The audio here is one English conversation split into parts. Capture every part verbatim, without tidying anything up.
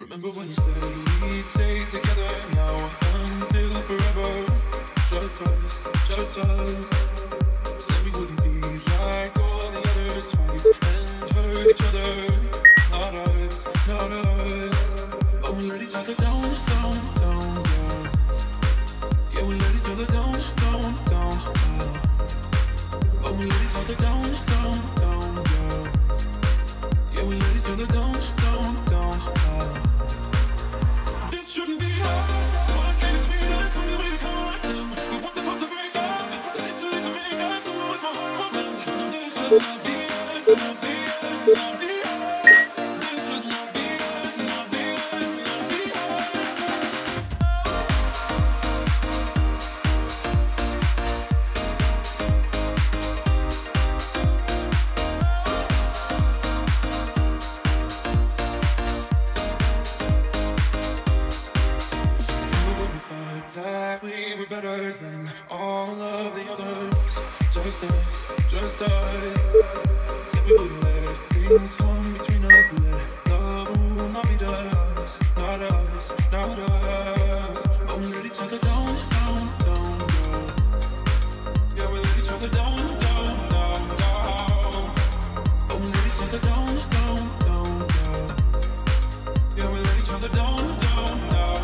Remember when you said we'd stay together now until forever? Just us, just us. Said we wouldn't be like all the others, fight and hurt each other. Not us, not us. But we let each other down, down, down, yeah. Yeah, we let each other down, down, down, yeah. But we let each other down, down, down, yeah. Yeah, we let each other down, down, down, yeah. This shouldn't be us. Why can't it be us when we make a like them? We weren't supposed to break up. It's too late to make up to what my heart meant. No, this should not be us, not be us, not be us. This should not be us, not be us, not be that we were better than all of the others. Just us, just us. Said we wouldn't let things come between us. Let love rule, not be us, not us, not us. But we let each other down, down, down, down. Yeah, we let each other down, down, down, down. But we let each other down, down, down, down. Yeah, we let each other down, down, down, down.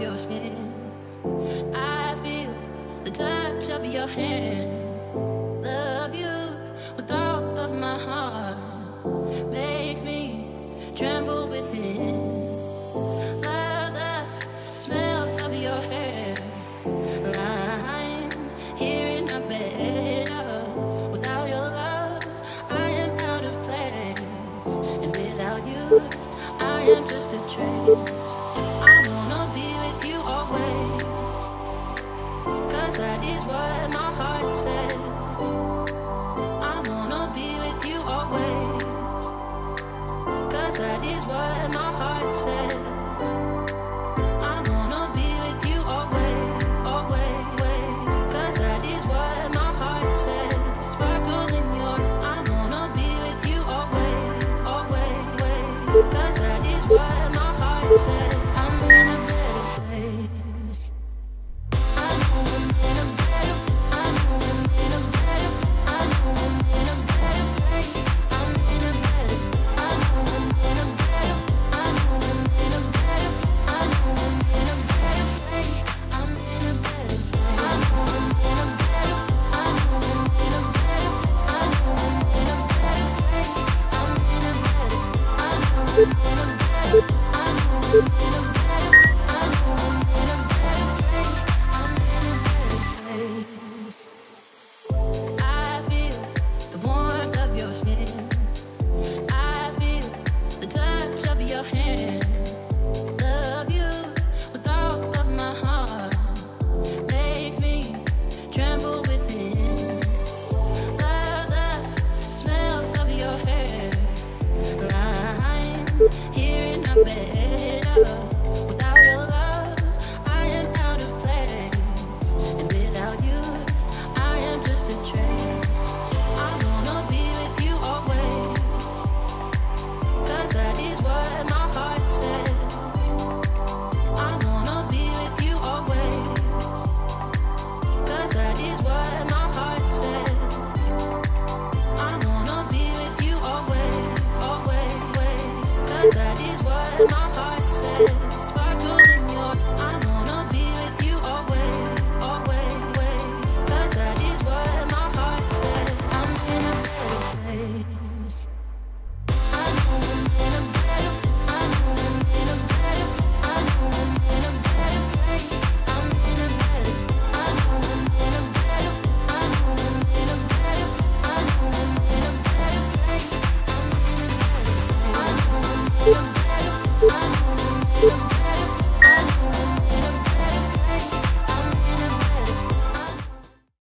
your skin. I feel the touch of your hand. Love you with all of my heart. Makes me tremble within. Love the smell of your hair. I'm here in my bed. Oh, without your love, I am out of place. And without you, I am just a trace. I wanna be with you always, 'cause that is what my heart says. I wanna be with you always, 'cause that is what my heart says.